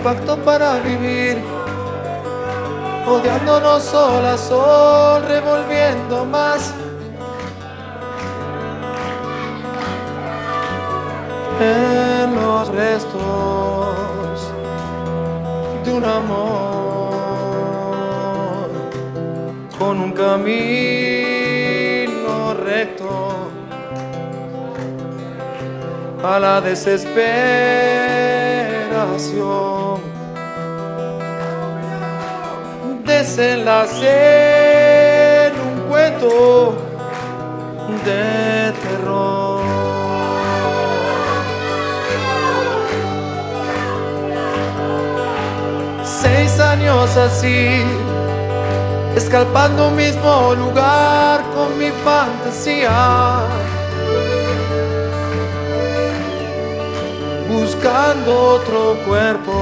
pacto para vivir, odiándonos sol a sol, revolviendo más en los restos de un amor, con un camino recto a la desesperación. Desenlace en un cuento de terror. 6 años así, escalpando un mismo lugar con mi fantasía, buscando otro cuerpo,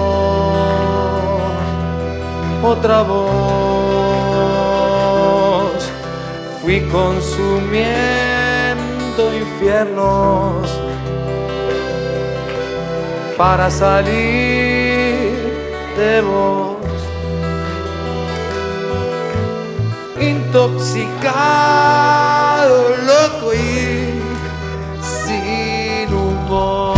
otra voz. Fui consumiendo infiernos para salir de vos, intoxicado, loco y sin humor.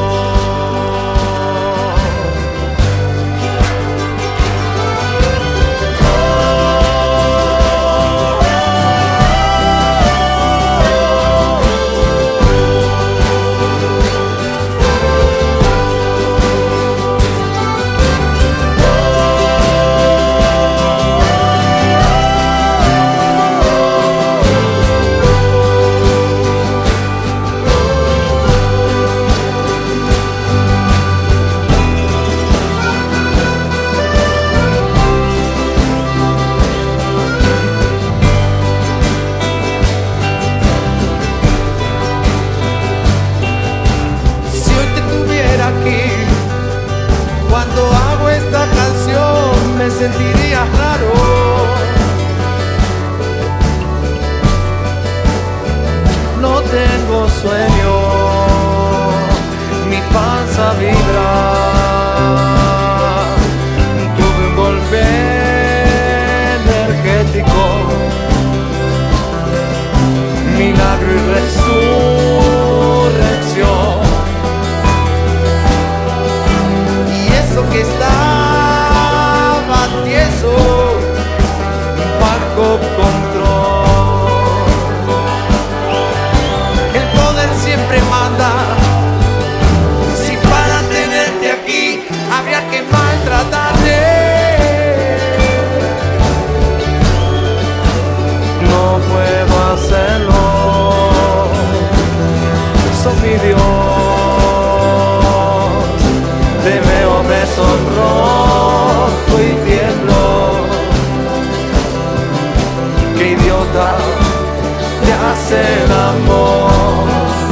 Cuando hago esta canción me sentiría raro. No tengo sueño, mi panza vibra. Tuve un golpe energético, milagro y resurrección. Que estaba tieso, bajo control. El poder siempre manda. Si para tenerte aquí habría que maltratarte, no puedo hacerlo. Soy mi Dios. Me sonrojo y tiemblo. Qué idiota te hace el amor.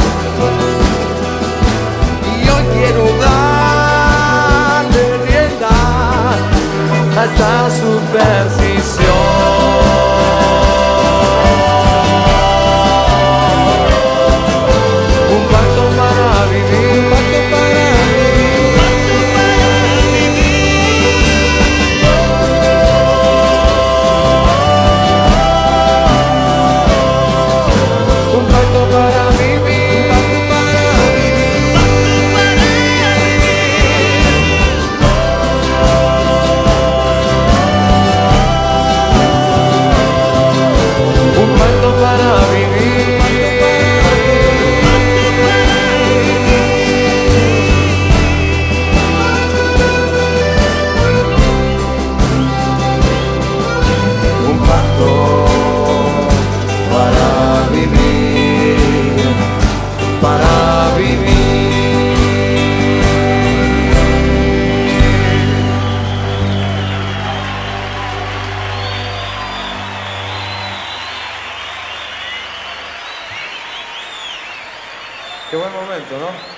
Y yo quiero darle rienda a esta superstición. Un pacto para vivir. Qué buen momento, ¿no?